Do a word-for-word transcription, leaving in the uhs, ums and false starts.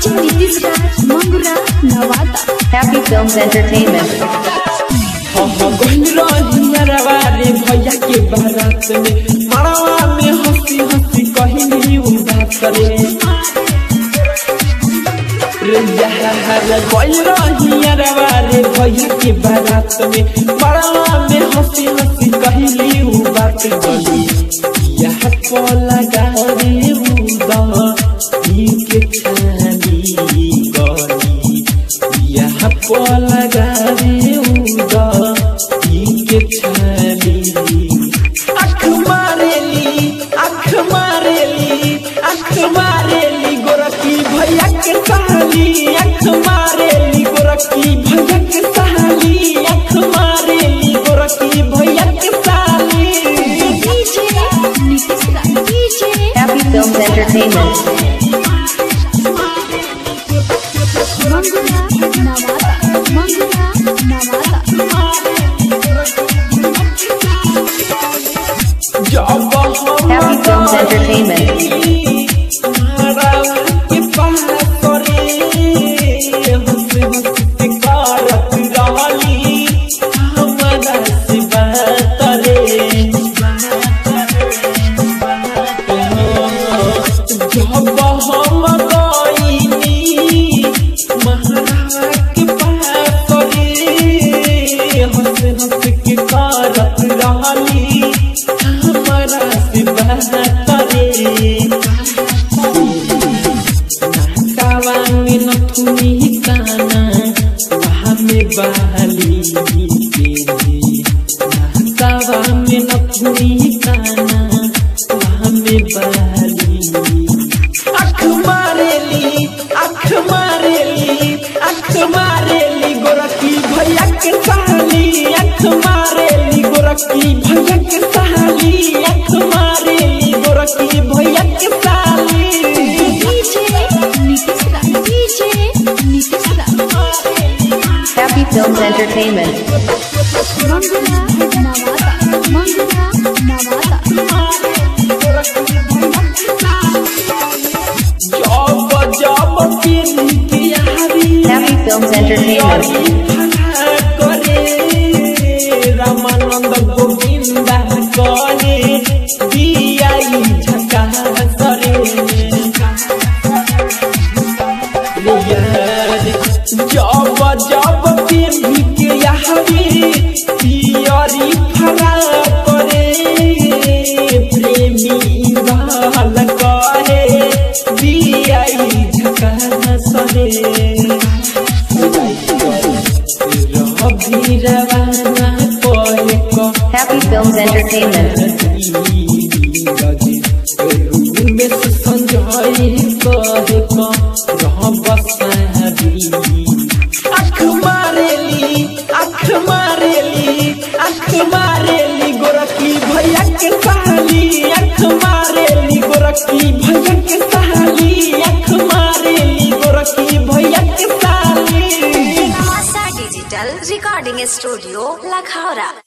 DJ Nitish Raj Mangura Nawada. Happy Films Entertainment। रे भैया के बारात में मड़वा में हंसी हंसी कहनी बात करे रे भैया के बारात में मड़वा में हंसी हंसी कहनी बात गली यह को लगा रे उदा के खाली गली यह को लगा रे उदा के छाली अख मारेली अख मारेली अख मारेली गोरखी भैया के साली अख मारेली गोरखी भैया के साली अख मारेली गोरखी भैया के साली। DJ Nitish Raj DJ Happy Films Entertainment। Mangura Nawada Mangura Nawada. Happy Films Entertainment। बहाली नाकावा में नथुनी काना वहाँ में बहाली अख मारेली अख मारेली अख मारेली गोरखी भैया के साली अख मारेली गोरखी भैया के साली अख मारेली गोरखी भैया के साली। DJ Nitish Raj DJ Nitish Raj. Happy Films Entertainment। Mangura Nawada Mangura Nawada. जब जब के यारी Happy Films Entertainment। करे रामानंद गोविंदा करे दियाई झका करे जब जब के यारी तियारी फरा करे प्रेमी बाल करे दियाई झका सरे रवि रवाना कोई को Happy Films Entertainment। में संजय कहे को रह बसारी अख मारेली अख मारेली अख मारेली गोरखी भैया के साली अख मारेली गोरखी भैया के साली अख मारेली गोरखी भैया के साली। Nawasa digital recording studio Lakhaura.